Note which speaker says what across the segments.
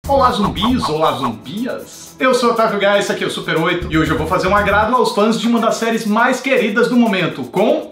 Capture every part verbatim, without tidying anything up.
Speaker 1: Olá zumbis, olá zumbias. Eu sou o Otávio Gás, esse aqui é o Super oito e hoje eu vou fazer um agrado aos fãs de uma das séries mais queridas do momento, com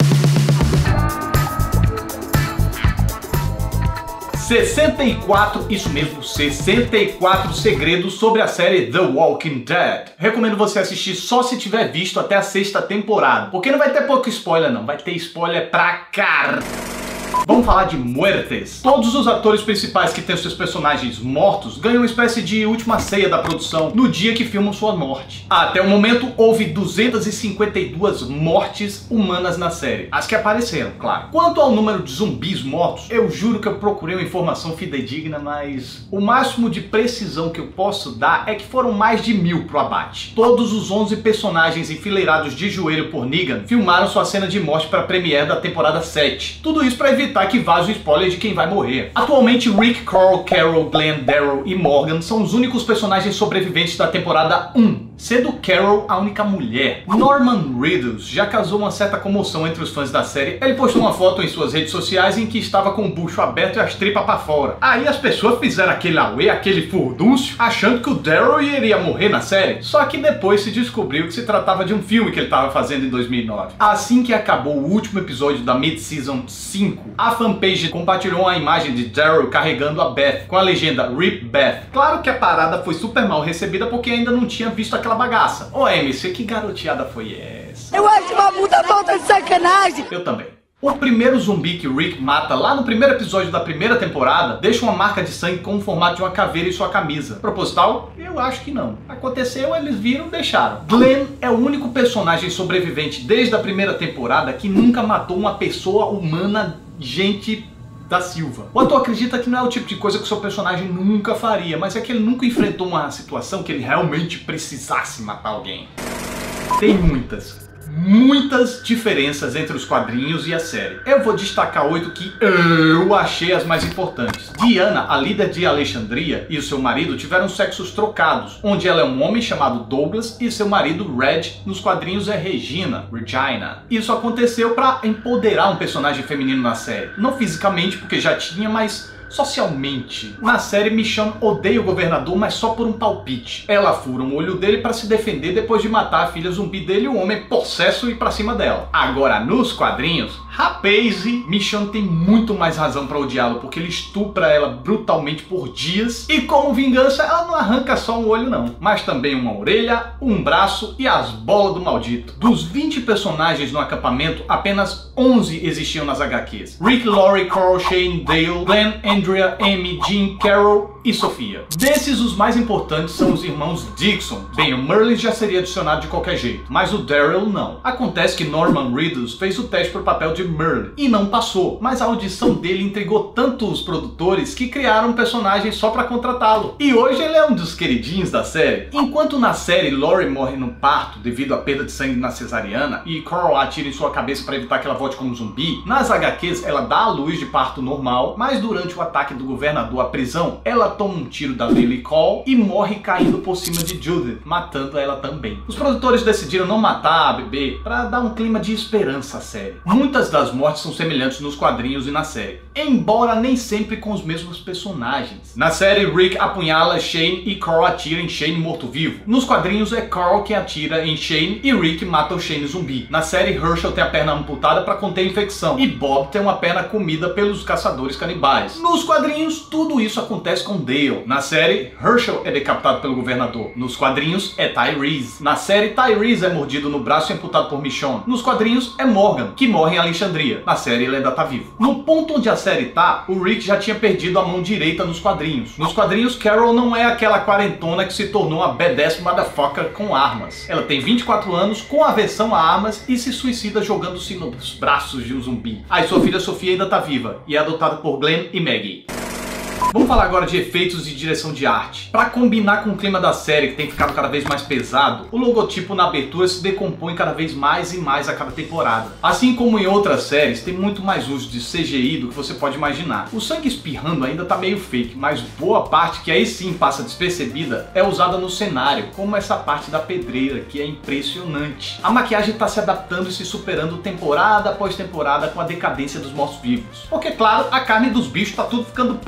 Speaker 1: sessenta e quatro, isso mesmo, sessenta e quatro segredos sobre a série The Walking Dead. Recomendo você assistir só se tiver visto até a sexta temporada, porque não vai ter pouco spoiler não, vai ter spoiler pra caralho. Vamos falar de muertes. Todos os atores principais que têm seus personagens mortos ganham uma espécie de última ceia da produção no dia que filmam sua morte. Até o momento, houve duzentas e cinquenta e duas mortes humanas na série. As que apareceram, claro. Quanto ao número de zumbis mortos, eu juro que eu procurei uma informação fidedigna, mas o máximo de precisão que eu posso dar é que foram mais de mil pro abate. Todos os onze personagens enfileirados de joelho por Negan filmaram sua cena de morte para a premiere da temporada sete. Tudo isso para evitar que vaze o spoiler de quem vai morrer. Atualmente, Rick, Carl, Carol, Glenn, Daryl e Morgan são os únicos personagens sobreviventes da temporada um, sendo Carol a única mulher. Norman Reedus já causou uma certa comoção entre os fãs da série. Ele postou uma foto em suas redes sociais em que estava com o bucho aberto e as tripas para fora. Aí as pessoas fizeram aquele auê, aquele furdúncio, achando que o Daryl iria morrer na série. Só que depois se descobriu que se tratava de um filme que ele estava fazendo em dois mil e nove. Assim que acabou o último episódio da Mid-Season cinco, a fanpage compartilhou a imagem de Daryl carregando a Beth, com a legenda Rip Beth. Claro que a parada foi super mal recebida porque ainda não tinha visto aquela bagaça. Ô M C, que garoteada foi essa?
Speaker 2: Eu acho uma puta falta de sacanagem!
Speaker 1: Eu também. O primeiro zumbi que Rick mata lá no primeiro episódio da primeira temporada deixa uma marca de sangue com o formato de uma caveira em sua camisa. Proposital? Eu acho que não. Aconteceu, eles viram, deixaram. Glenn é o único personagem sobrevivente desde a primeira temporada que nunca matou uma pessoa humana, gente da Silva. O ator acredita que não é o tipo de coisa que o seu personagem nunca faria, mas é que ele nunca enfrentou uma situação que ele realmente precisasse matar alguém. Tem muitas. Muitas diferenças entre os quadrinhos e a série. Eu vou destacar oito que eu achei as mais importantes. Diana, a líder de Alexandria, e o seu marido tiveram sexos trocados, onde ela é um homem chamado Douglas e seu marido Red, nos quadrinhos é Regina, Regina. Isso aconteceu para empoderar um personagem feminino na série. Não fisicamente, porque já tinha, mas socialmente. Na série, Michonne odeia o governador, mas só por um palpite. Ela fura um olho dele para se defender depois de matar a filha zumbi dele e o homem possesso ir pra cima dela. Agora, nos quadrinhos, rapaz, Michonne tem muito mais razão para odiá-lo, porque ele estupra ela brutalmente por dias e como vingança ela não arranca só um olho não, mas também uma orelha, um braço e as bolas do maldito. Dos vinte personagens no acampamento, apenas onze existiam nas agá quês. Rick, Lori, Carl, Shane, Dale, Glenn, Andrea, Amy, Jean, Carol e Sofia. Desses, os mais importantes são os irmãos Dixon. Bem, o Merle já seria adicionado de qualquer jeito, mas o Daryl não. Acontece que Norman Reedus fez o teste para o papel de Merle e não passou, mas a audição dele intrigou tanto os produtores que criaram um personagem só para contratá-lo. E hoje ele é um dos queridinhos da série. Enquanto na série Lori morre no parto devido à perda de sangue na cesariana e Carl atira em sua cabeça para evitar que ela volte como zumbi, nas agá quês ela dá à luz de parto normal, mas durante o ataque do governador à prisão, ela toma um tiro da Lily Cole e morre caindo por cima de Judith, matando ela também. Os produtores decidiram não matar a bebê para dar um clima de esperança à série. Muitas das mortes são semelhantes nos quadrinhos e na série, embora nem sempre com os mesmos personagens. Na série, Rick apunhala Shane e Carl atira em Shane morto-vivo. Nos quadrinhos, é Carl quem atira em Shane e Rick mata o Shane zumbi. Na série, Herschel tem a perna amputada para conter a infecção e Bob tem uma perna comida pelos caçadores canibais. Nos quadrinhos, tudo isso acontece com Dale. Na série, Herschel é decapitado pelo governador. Nos quadrinhos, é Tyrese. Na série, Tyrese é mordido no braço e amputado por Michonne. Nos quadrinhos, é Morgan, que morre em Alexandria. Na série, ele ainda tá vivo. No ponto onde a série tá, o Rick já tinha perdido a mão direita nos quadrinhos. Nos quadrinhos, Carol não é aquela quarentona que se tornou uma badass motherfucker com armas. Ela tem vinte e quatro anos, com aversão a armas e se suicida jogando-se nos braços de um zumbi. Aí sua filha Sofia ainda tá viva e é adotada por Glenn e Maggie. Vamos falar agora de efeitos e direção de arte. Para combinar com o clima da série, que tem ficado cada vez mais pesado, o logotipo na abertura se decompõe cada vez mais e mais a cada temporada. Assim como em outras séries, tem muito mais uso de C G I do que você pode imaginar. O sangue espirrando ainda tá meio fake, mas boa parte, que aí sim passa despercebida, é usada no cenário, como essa parte da pedreira, que é impressionante. A maquiagem tá se adaptando e se superando temporada após temporada com a decadência dos mortos-vivos. Porque, claro, a carne dos bichos tá tudo ficando podre e caindo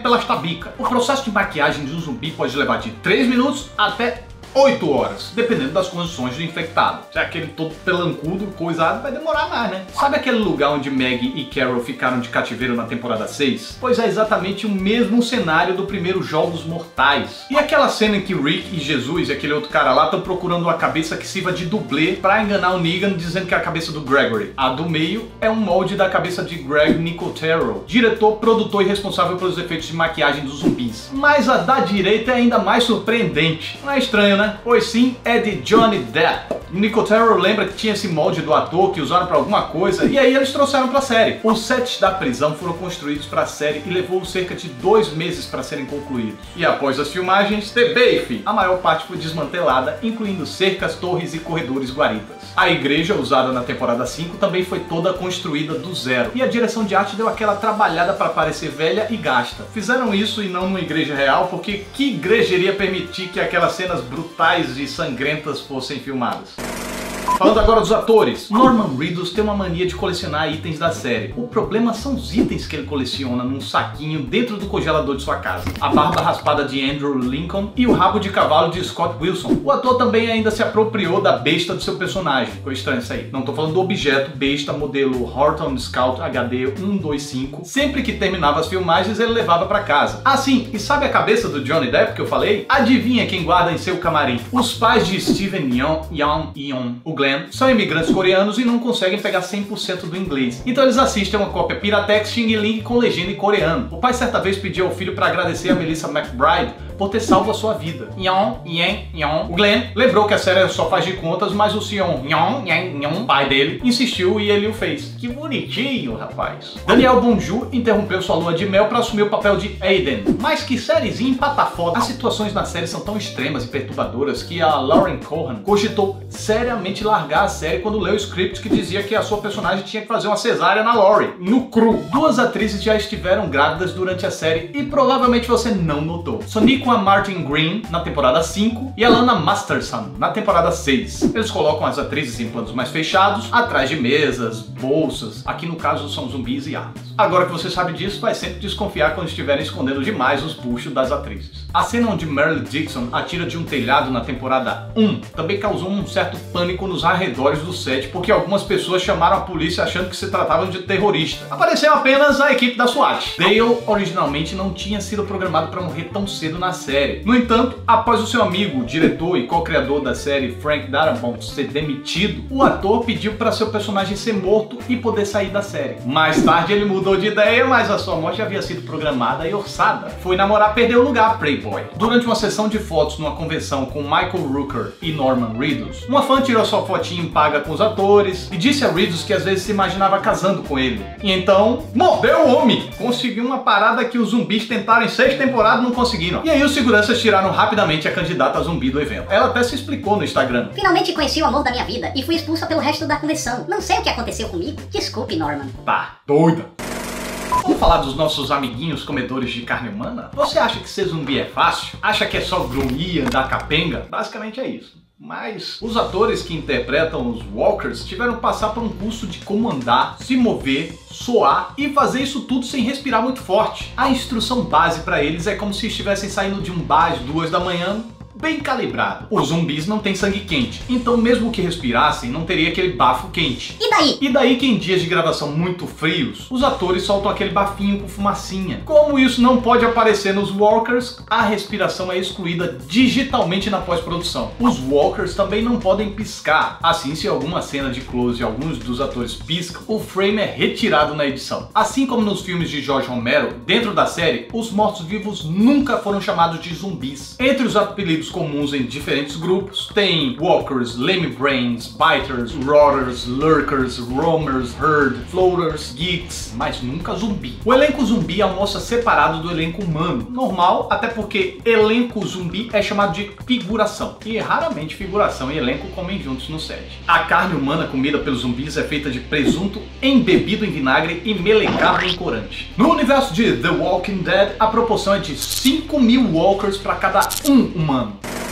Speaker 1: pelas tabicas. O processo de maquiagem de um zumbi pode levar de três minutos até oito horas, dependendo das condições do infectado. Já aquele todo pelancudo, coisado, vai demorar mais, né? Sabe aquele lugar onde Maggie e Carol ficaram de cativeiro na temporada seis? Pois é exatamente o mesmo cenário do primeiro Jogos Mortais. E aquela cena em que Rick e Jesus e aquele outro cara lá estão procurando uma cabeça que sirva de dublê pra enganar o Negan, dizendo que é a cabeça do Gregory. A do meio é um molde da cabeça de Greg Nicotero, diretor, produtor e responsável pelos efeitos de maquiagem dos zumbis. Mas a da direita é ainda mais surpreendente. Não é estranho, né? Pois sim, é de Johnny Depp. Nicotero lembra que tinha esse molde do ator que usaram pra alguma coisa e aí eles trouxeram pra série. Os sets da prisão foram construídos pra série e levou cerca de dois meses pra serem concluídos. E após as filmagens, The Bafe, a maior parte foi desmantelada, incluindo cercas, torres e corredores guaritas. A igreja, usada na temporada cinco, também foi toda construída do zero. E a direção de arte deu aquela trabalhada para parecer velha e gasta. Fizeram isso e não numa igreja real, porque que igreja iria permitir que aquelas cenas brutais e sangrentas fossem filmadas? Falando agora dos atores, Norman Reedus tem uma mania de colecionar itens da série. O problema são os itens que ele coleciona num saquinho dentro do congelador de sua casa. A barba raspada de Andrew Lincoln e o rabo de cavalo de Scott Wilson. O ator também ainda se apropriou da besta do seu personagem. Ficou estranho isso aí. Não tô falando do objeto besta modelo Horton Scout H D um dois cinco. Sempre que terminava as filmagens ele levava pra casa. Ah sim, e sabe a cabeça do Johnny Depp que eu falei? Adivinha quem guarda em seu camarim? Os pais de Steven Yeun, Yeun, Yeun, o Glenn, são imigrantes coreanos e não conseguem pegar cem por cento do inglês. Então eles assistem uma cópia Piratex Xing Ling com legenda em coreano. O pai certa vez pediu ao filho para agradecer a Melissa McBride por ter salvo a sua vida. Yeon, Yen, Yeon. O Glenn lembrou que a série só faz de contas, mas o senhor Yeon, Yen, Yeon, pai dele, insistiu e ele o fez. Que bonitinho, rapaz. Daniel Bonju interrompeu sua lua de mel para assumir o papel de Aiden. Mas que sériezinha empatafoda. As situações na série são tão extremas e perturbadoras que a Lauren Cohan cogitou seriamente largar a série quando leu o script que dizia que a sua personagem tinha que fazer uma cesárea na Laurie, no cru. Duas atrizes já estiveram grávidas durante a série e provavelmente você não notou. Sonequa Martin Green na temporada cinco e Alana Masterson na temporada seis. Eles colocam as atrizes em planos mais fechados, atrás de mesas, bolsas. Aqui no caso são zumbis e armas. Agora que você sabe disso, vai sempre desconfiar quando estiverem escondendo demais os buchos das atrizes. A cena onde Meryl Dixon atira de um telhado na temporada um também causou um certo pânico nos arredores do set, porque algumas pessoas chamaram a polícia achando que se tratava de terrorista. Apareceu apenas a equipe da SWAT. Dale originalmente não tinha sido programado para morrer tão cedo na série. No entanto, após o seu amigo, diretor e co-criador da série, Frank Darabont, ser demitido, o ator pediu para seu personagem ser morto e poder sair da série. Mais tarde ele mudou de ideia, mas a sua morte havia sido programada e orçada. Foi namorar, perdeu o lugar, Playboy. Durante uma sessão de fotos numa convenção com Michael Rooker e Norman Reedus, uma fã tirou sua fotinho paga com os atores e disse a Reedus que às vezes se imaginava casando com ele. E então, mordeu o homem! Conseguiu uma parada que os zumbis tentaram em seis temporadas e não conseguiram. E aí os seguranças tiraram rapidamente a candidata a zumbi do evento. Ela até se explicou no Instagram.
Speaker 3: Finalmente conheci o amor da minha vida e fui expulsa pelo resto da convenção. Não sei o que aconteceu comigo. Desculpe, Norman.
Speaker 1: Tá doida. Vamos falar dos nossos amiguinhos comedores de carne humana? Você acha que ser zumbi é fácil? Acha que é só grunhir, andar capenga? Basicamente é isso. Mas os atores que interpretam os Walkers tiveram que passar por um curso de como andar, se mover, soar e fazer isso tudo sem respirar muito forte. A instrução base para eles é como se estivessem saindo de um bar às duas da manhã, bem calibrado. Os zumbis não têm sangue quente, então mesmo que respirassem, não teria aquele bafo quente.
Speaker 3: E daí?
Speaker 1: E daí que em dias de gravação muito frios, os atores soltam aquele bafinho com fumacinha. Como isso não pode aparecer nos Walkers, a respiração é excluída digitalmente na pós-produção. Os Walkers também não podem piscar. Assim, se alguma cena de close alguns dos atores piscam, o frame é retirado na edição. Assim como nos filmes de George Romero, dentro da série, os mortos-vivos nunca foram chamados de zumbis. Entre os apelidos comuns em diferentes grupos, tem Walkers, Lame Brains, Biters, Rotters, Lurkers, Roamers, Herd, Floaters, Geeks, mas nunca zumbi. O elenco zumbi almoça separado do elenco humano, normal, até porque elenco zumbi é chamado de figuração, e raramente figuração e elenco comem juntos no set. A carne humana comida pelos zumbis é feita de presunto embebido em vinagre e melecado em corante. No universo de The Walking Dead, a proporção é de cinco mil Walkers para cada um humano.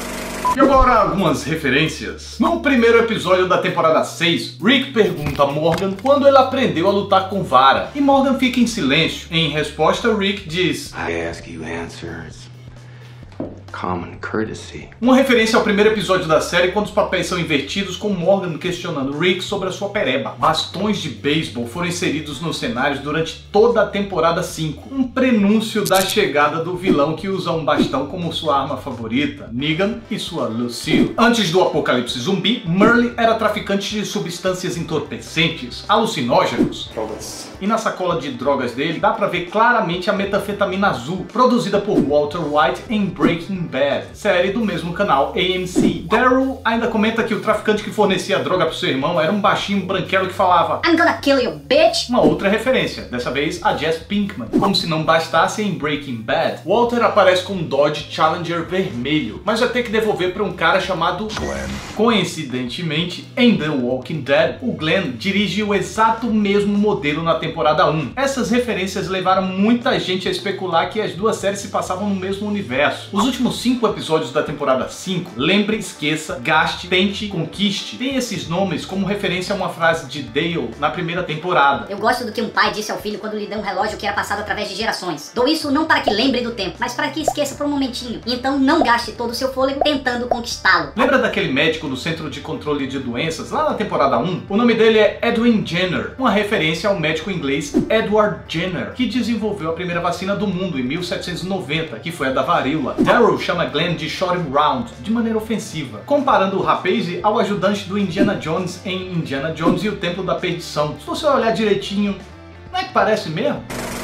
Speaker 1: E agora algumas referências. No primeiro episódio da temporada seis, Rick pergunta a Morgan quando ele aprendeu a lutar com vara. E Morgan fica em silêncio. Em resposta, Rick diz:
Speaker 4: I ask you answers. Common courtesy.
Speaker 1: Uma referência ao primeiro episódio da série quando os papéis são invertidos, com Morgan questionando Rick sobre a sua pereba. Bastões de beisebol foram inseridos nos cenários durante toda a temporada cinco. Um prenúncio da chegada do vilão que usa um bastão como sua arma favorita, Negan e sua Lucille. Antes do apocalipse zumbi, Merle era traficante de substâncias entorpecentes, alucinógenos.
Speaker 5: Drogas.
Speaker 1: E na sacola de drogas dele dá pra ver claramente a metanfetamina azul, produzida por Walter White em Breaking Bad, série do mesmo canal A M C. Daryl ainda comenta que o traficante que fornecia a droga pro seu irmão era um baixinho branquelo que falava
Speaker 3: I'm gonna kill you, bitch!
Speaker 1: Uma outra referência, dessa vez a Jess Pinkman. Como se não bastasse em Breaking Bad, Walter aparece com um Dodge Challenger vermelho, mas vai ter que devolver para um cara chamado Glenn. Coincidentemente, em The Walking Dead, o Glenn dirige o exato mesmo modelo na temporada um. Essas referências levaram muita gente a especular que as duas séries se passavam no mesmo universo. Os últimos cinco episódios da temporada cinco, lembre, esqueça, gaste, tente, conquiste, tem esses nomes como referência a uma frase de Dale na primeira temporada.
Speaker 3: Eu gosto do que um pai disse ao filho quando lhe deu um relógio que era passado através de gerações. Dou isso não para que lembre do tempo, mas para que esqueça por um momentinho. Então não gaste todo o seu fôlego tentando conquistá-lo.
Speaker 1: Lembra daquele médico do Centro de Controle de Doenças lá na temporada um? O nome dele é Edwin Jenner, uma referência ao médico inglês Edward Jenner, que desenvolveu a primeira vacina do mundo em mil setecentos e noventa, que foi a da varíola. Daryl chama Glenn de Shotting Round, de maneira ofensiva, comparando o rapaz ao ajudante do Indiana Jones em Indiana Jones e o Templo da Perdição. Se você olhar direitinho, não é que parece mesmo?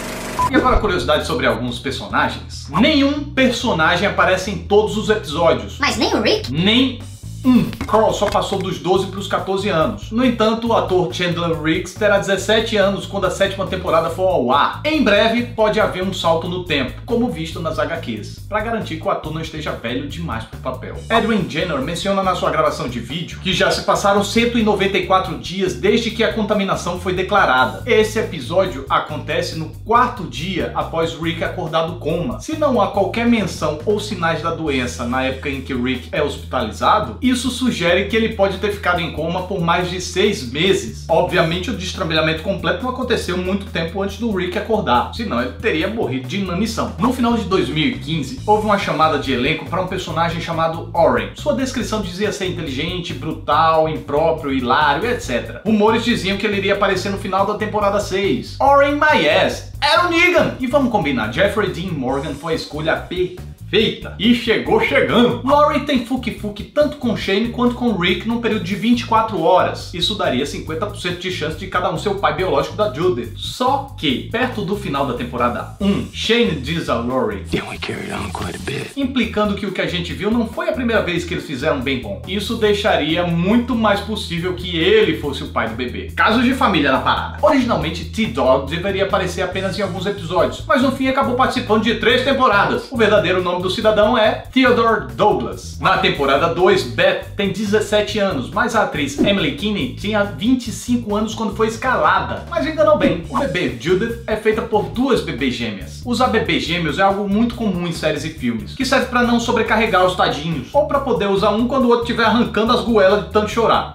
Speaker 1: E agora curiosidade sobre alguns personagens. Nenhum personagem aparece em todos os episódios.
Speaker 3: Mas nem o Rick?
Speaker 1: Nem um. Carl só passou dos doze para os quatorze anos. No entanto, o ator Chandler Riggs terá dezessete anos quando a sétima temporada for ao ar. Em breve, pode haver um salto no tempo, como visto nas agá quês, para garantir que o ator não esteja velho demais para o papel. Edwin Jenner menciona na sua gravação de vídeo que já se passaram cento e noventa e quatro dias desde que a contaminação foi declarada. Esse episódio acontece no quarto dia após Rick acordar do coma. Se não há qualquer menção ou sinais da doença na época em que Rick é hospitalizado, isso sugere que ele pode ter ficado em coma por mais de seis meses. Obviamente, o destrambelhamento completo não aconteceu muito tempo antes do Rick acordar, senão ele teria morrido de inanição. No final de dois mil e quinze, houve uma chamada de elenco para um personagem chamado Oren. Sua descrição dizia ser inteligente, brutal, impróprio, hilário, etcétera. Rumores diziam que ele iria aparecer no final da temporada seis. Oren my ass! Era o Negan! E vamos combinar, Jeffrey Dean Morgan foi a escolha perfeita. Feita. E chegou chegando. Laurie tem fuque-fuque tanto com Shane quanto com Rick num período de vinte e quatro horas. Isso daria cinquenta por cento de chance de cada um ser o pai biológico da Judith. Só que, perto do final da temporada um, Shane diz a Laurie,
Speaker 4: Then we carried on quite a bit.
Speaker 1: implicando que o que a gente viu não foi a primeira vez que eles fizeram bem bom. Isso deixaria muito mais possível que ele fosse o pai do bebê. Casos de família na parada. Originalmente, T-Dog deveria aparecer apenas em alguns episódios, mas no fim acabou participando de três temporadas. O verdadeiro nome do cidadão é Theodore Douglas. Na temporada dois, Beth tem dezessete anos, mas a atriz Emily Kinney tinha vinte e cinco anos quando foi escalada. Mas enganou bem. O bebê Judith é feita por duas bebês gêmeas. Usar bebês gêmeos é algo muito comum em séries e filmes, que serve para não sobrecarregar os tadinhos, ou para poder usar um quando o outro estiver arrancando as goelas de tanto chorar.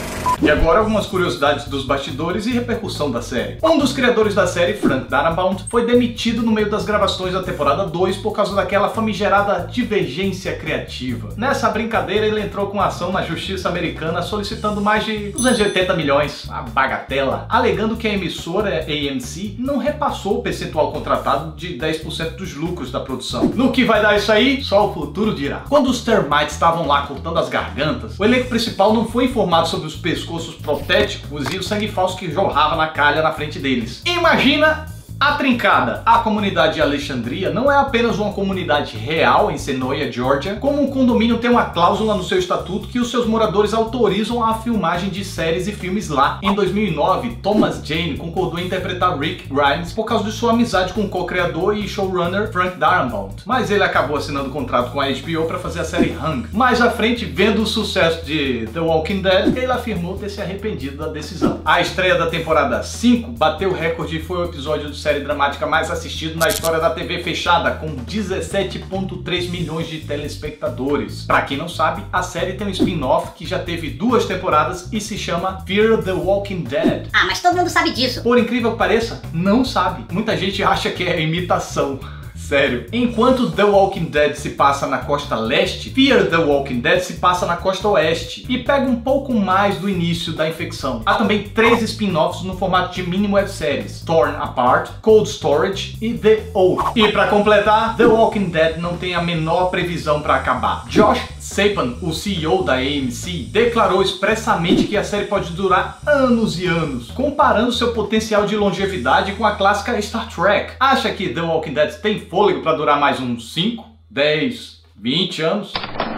Speaker 1: E agora algumas curiosidades dos bastidores e repercussão da série. Um dos criadores da série, Frank Darabont, foi demitido no meio das gravações da temporada dois por causa daquela famigerada divergência criativa. Nessa brincadeira ele entrou com ação na justiça americana solicitando mais de duzentos e oitenta milhões, a bagatela, alegando que a emissora A M C não repassou o percentual contratado de dez por cento dos lucros da produção. No que vai dar isso aí, só o futuro dirá. Quando os termites estavam lá cortando as gargantas, o elenco principal não foi informado sobre os pescoços protéticos e o sangue falso que jorrava na calha na frente deles. Imagina a trincada. A comunidade de Alexandria não é apenas uma comunidade real em Senoia, Georgia, como um condomínio tem uma cláusula no seu estatuto que os seus moradores autorizam a filmagem de séries e filmes lá. Em dois mil e nove, Thomas Jane concordou em interpretar Rick Grimes por causa de sua amizade com o co-criador e showrunner Frank Darabont, mas ele acabou assinando um contrato com a H B O para fazer a série Hung. Mais à frente, vendo o sucesso de The Walking Dead, ele afirmou ter se arrependido da decisão. A estreia da temporada cinco bateu o recorde e foi o episódio de série dramática mais assistida na história da T V fechada, com dezessete vírgula três milhões de telespectadores. Pra quem não sabe, a série tem um spin-off que já teve duas temporadas e se chama Fear the Walking Dead.
Speaker 3: Ah, mas todo mundo sabe disso.
Speaker 1: Por incrível que pareça, não sabe. Muita gente acha que é imitação. Sério. Enquanto The Walking Dead se passa na costa leste, Fear the Walking Dead se passa na costa oeste e pega um pouco mais do início da infecção. Há também três spin-offs no formato de mini webséries: Torn Apart, Cold Storage e The Oath. E para completar, The Walking Dead não tem a menor previsão para acabar. Josh Sapan, o C E O da A M C, declarou expressamente que a série pode durar anos e anos, comparando seu potencial de longevidade com a clássica Star Trek. Acha que The Walking Dead tem fôlego para durar mais uns cinco, dez, vinte anos?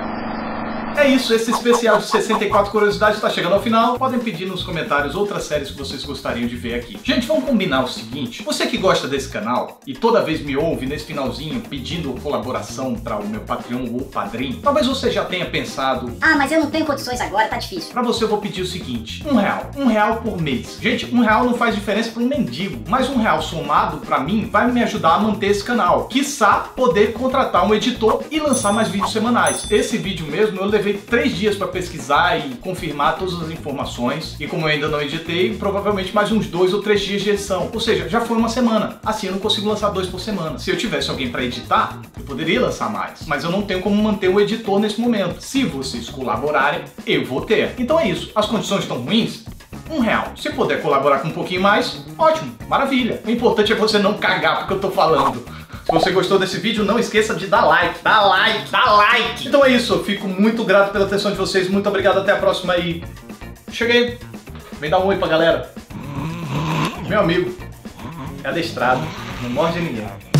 Speaker 1: É isso, esse especial de sessenta e quatro curiosidades está chegando ao final. Podem pedir nos comentários outras séries que vocês gostariam de ver aqui. Gente, vamos combinar o seguinte: você que gosta desse canal e toda vez me ouve nesse finalzinho pedindo colaboração para o meu Patreon ou Padrim, talvez você já tenha pensado:
Speaker 3: ah, mas eu não tenho condições agora, tá difícil.
Speaker 1: Para você eu vou pedir o seguinte: um real, um real por mês. Gente, um real não faz diferença para um mendigo, mas um real somado para mim vai me ajudar a manter esse canal. Quiçá poder contratar um editor e lançar mais vídeos semanais. Esse vídeo mesmo eu levei três dias para pesquisar e confirmar todas as informações, e como eu ainda não editei, provavelmente mais uns dois ou três dias de edição, ou seja, já foi uma semana. Assim eu não consigo lançar dois por semana. Se eu tivesse alguém para editar, eu poderia lançar mais, mas eu não tenho como manter o editor nesse momento. Se vocês colaborarem, eu vou ter. Então é isso, as condições estão ruins? Um real. Se puder colaborar com um pouquinho mais, ótimo, maravilha. O importante é você não cagar porque eu tô falando. Se você gostou desse vídeo, não esqueça de dar like, dá like, dá like. Então é isso, eu fico muito grato pela atenção de vocês, muito obrigado, até a próxima e... Cheguei, vem dar um oi pra galera. Meu amigo, é adestrado, não morde ninguém.